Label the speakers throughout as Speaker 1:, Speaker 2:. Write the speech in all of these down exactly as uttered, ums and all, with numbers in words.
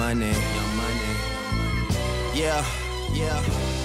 Speaker 1: Money, Young Money. Yeah, yeah.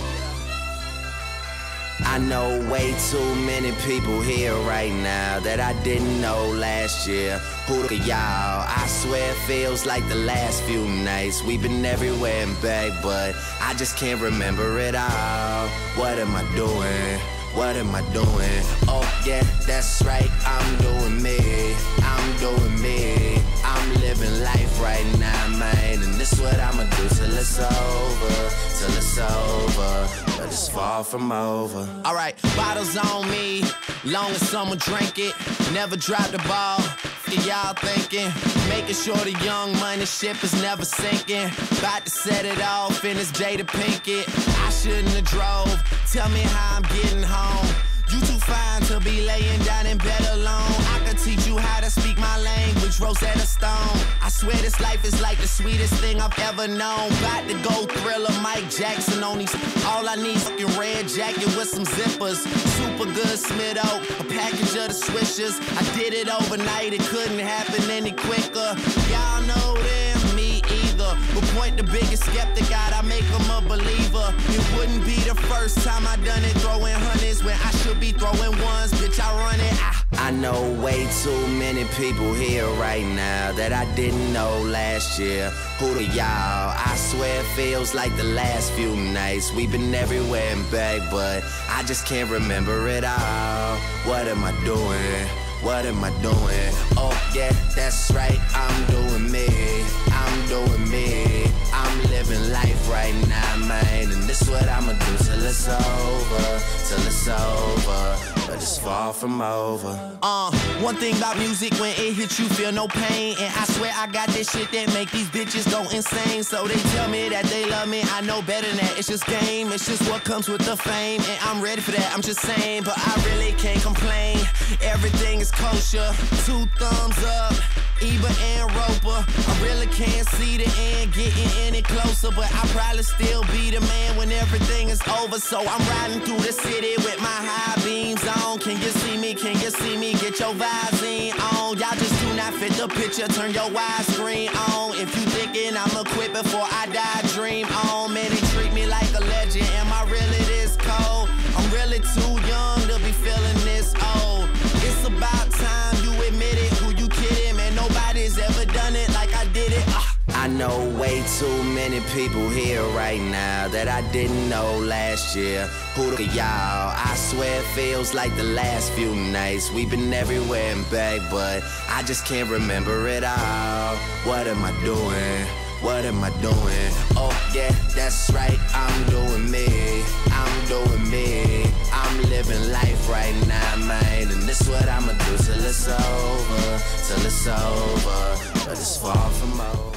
Speaker 1: I know way too many people here right now that I didn't know last year. Who the y'all? I swear it feels like the last few nights. We've been everywhere and back, but I just can't remember it all. What am I doing? What am I doing? Oh yeah, that's right, I'm doing me. I'm doing me. I'm living life right now, man. And this what I'ma do till it's over. Till it's over, but it's far from over. Alright, bottles on me, long as someone drink it. Never drop the ball, y'all thinking. Making sure the Young Money ship is never sinking. About to set it off in this Jada Pinkett. I shouldn't have drove, tell me how I'm getting home. You too fine to be laying down in bed alone. I could teach you how to speak my language, Rosetta Stone. I swear this life is like the sweetest thing I've ever known. About to go Thriller, Mike Jackson on these. All I need is fucking red jacket with some zippers. Super good Smitto, a package of the Swishers. I did it overnight, it couldn't happen any quicker. Y'all know them, me either. But point the biggest skeptic out, I make them a believer. It wouldn't be the first time I done it, throwing hundreds when I should be throwing ones, bitch, I run it. I, I know way too many people here right now that I didn't know last year. Who the y'all? I swear it feels like the last few nights. We've been everywhere and back, but I just can't remember it all. What am I doing? What am I doing? Oh yeah, that's right, I'm doing me. I'm doing me. I'm living life right now, man. And this what I'ma do till it's over. Till it's over, but it's far from over. Uh, one thing about music, when it hits you feel no pain. And I swear I got this shit that make these bitches go insane. So they tell me that they love me, I know better than that. It's just game, it's just what comes with the fame. And I'm ready for that, I'm just saying, but I really can't complain. Everything is kosher, two thumbs up, Eber and Roper. I really can't see the end getting any closer, but I'll probably still be the man when everything is over. So I'm riding through the city with my high beams on. Can you see me? Can you see me? Get your Visine on. Y'all just do not fit the picture, turn your widescreen on. If you thinking I'ma quit before I die, dream on. Man, they treat me like a legend. Am I really this cold? I'm really too young to be feeling this old. It's about time you admit it. Who you kidding, man? Nobody's ever done it like I did it. Uh. I know way too many people here right now that I didn't know last year. Who the y'all? I swear it feels like the last few nights. We've been everywhere and back, but I just can't remember it all. What am I doing? What am I doing? Oh yeah, that's right, I'm doing me. I'm doing me. I'm living life right now, man. And this what I'ma do till it's over. Till it's over, but it's far from over.